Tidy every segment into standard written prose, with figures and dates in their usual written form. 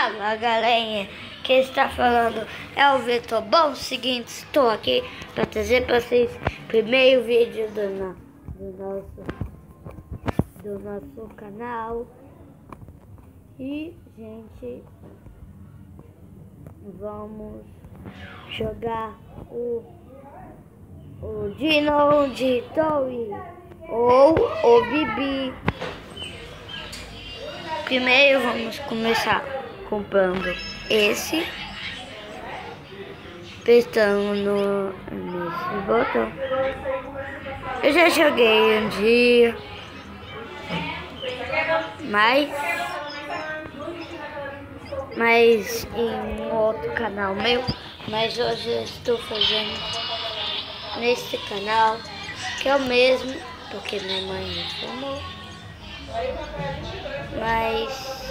Fala, galerinha, quem está falando é o Vitor. Bom, seguinte, estou aqui para trazer para vocês o primeiro vídeo do nosso canal. E, gente, vamos jogar o Dino de Toy ou o Bibi. Primeiro vamos começar comprando esse, apertando nesse botão. Eu já joguei um dia, mas em um outro canal meu, mas hoje eu estou fazendo nesse canal, que é o mesmo, porque minha mãe me informou. Mas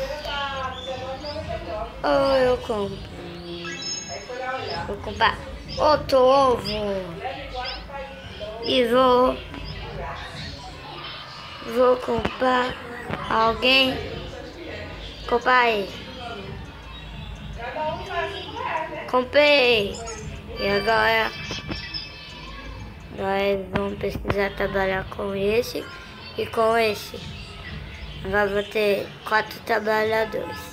eu compro. Vou comprar outro ovo e vou comprar alguém. Comprar ele. Comprei. E agora nós vamos precisar trabalhar com esse e com esse. Agora vou ter 4 trabalhadores.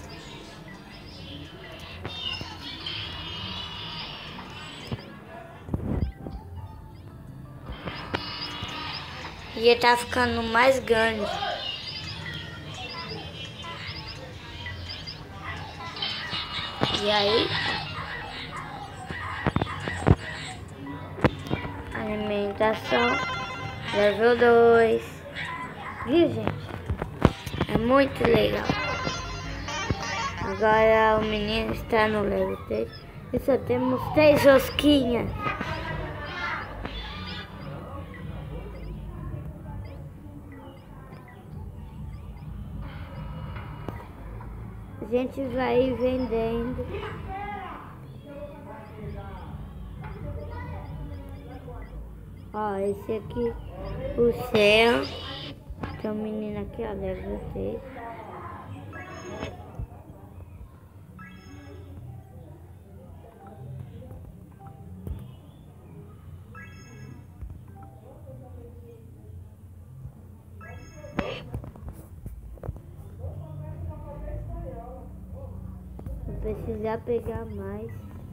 E ele tá ficando mais grande. E aí, alimentação, level 2. Viu, gente? É muito legal. Agora o menino está no level 3 e só temos 3 rosquinhas. A gente vai vendendo. Ó, esse aqui, o céu. Tem um menino aqui, ó, level 3. Vou precisar pegar mais.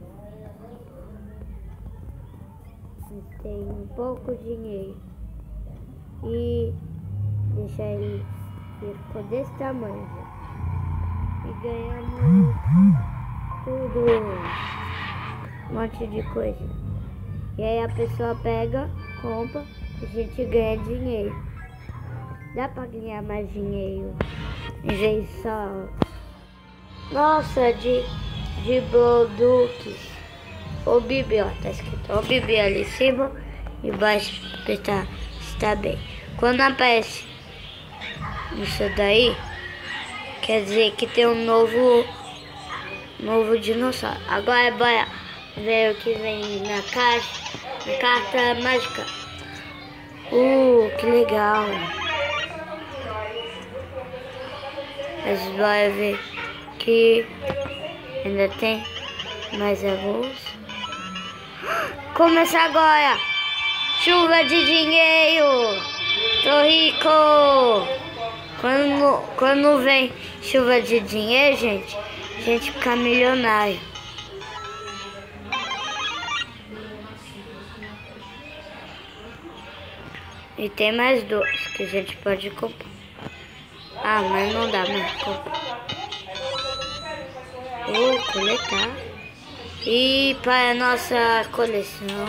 Mas tem um pouco dinheiro. E deixar ele ficou desse tamanho. E ganhamos tudo. Um monte de coisa. E aí a pessoa pega, compra, e a gente ganha dinheiro. Dá pra ganhar mais dinheiro. Em vez só... Nossa, de produtos. O Bibi, ó, tá escrito o Bibi ali em cima. E embaixo está bem. Quando aparece isso daí, quer dizer que tem um novo dinossauro. Agora bora ver o que vem na caixa, na carta mágica. Que legal. Mas bora ver que ainda tem mais alguns. Começa agora! Chuva de dinheiro! Tô rico! Quando vem chuva de dinheiro, gente, a gente fica milionário. E tem mais 2 que a gente pode comprar. Mas não dá mais comprar. Coletar. E para a nossa coleção.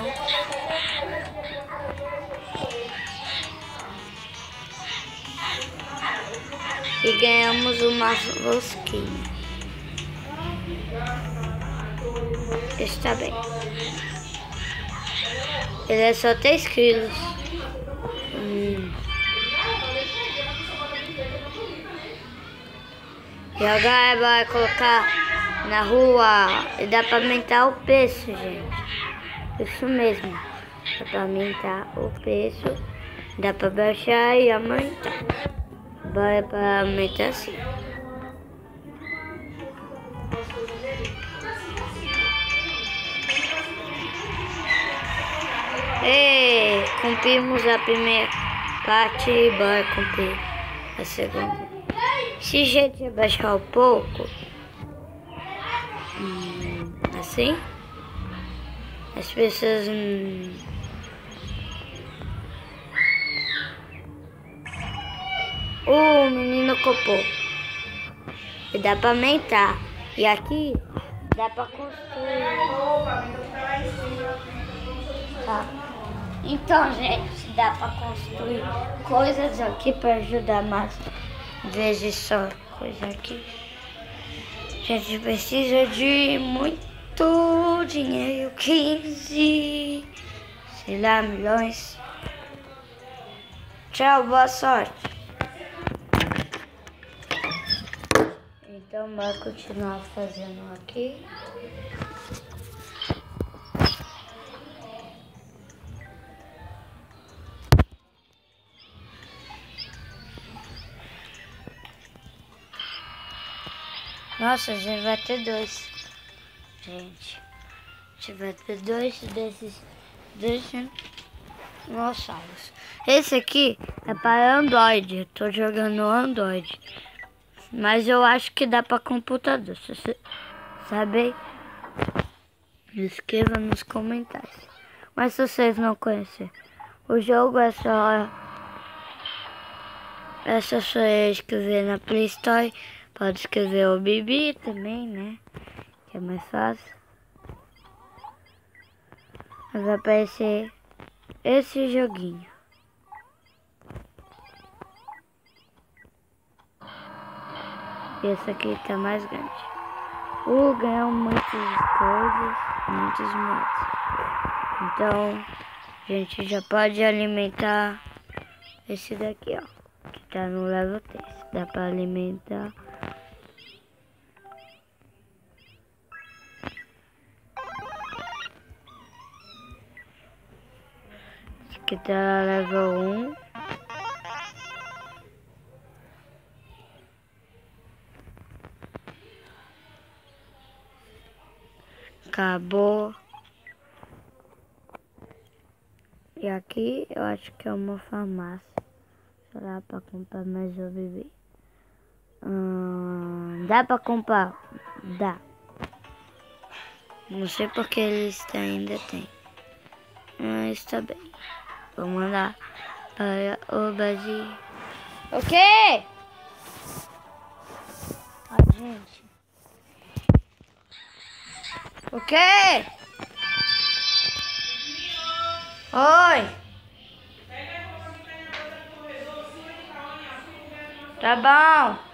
E ganhamos uma rosquinha. Está bem. Ele é só 3 quilos. E agora vai colocar na rua. E dá para aumentar o preço, gente. Isso mesmo. Dá para aumentar o preço. Dá para baixar e aumentar. Bora para aumentar assim. E cumprimos a primeira parte e bora cumprir a segunda. Se a gente abaixar um pouco, assim, as pessoas o menino copou. E dá pra aumentar. E aqui dá pra construir. Tá. Então, gente, dá pra construir coisas aqui pra ajudar mais. Vezes só coisa aqui. A gente precisa de muito dinheiro. 15, sei lá, milhões. Tchau, boa sorte. Então, vai continuar fazendo aqui. Nossa, a gente vai ter 2. Gente, a gente vai ter 2 desses dinossauros. Esse aqui é para Android. Eu tô jogando no Android. Mas eu acho que dá para computador. Se você sabe, escreva nos comentários. Mas se vocês não conhecerem o jogo, é só escrever na Play Store. Pode escrever o Bibi também, né? Que é mais fácil. Mas vai aparecer esse joguinho. Esse aqui tá mais grande. Ganhou muitas coisas, muitos mods. Então, a gente já pode alimentar esse daqui, ó. Que tá no level 3. Dá pra alimentar. Esse aqui tá level 1. Acabou. E aqui eu acho que é uma farmácia. Será pra comprar mais o bebê? Dá pra comprar? Dá. Não sei porque eles ainda tem. Mas tá bem. Vou mandar para o Brasil. Ok? Gente. Ok? Oi. Tá bom.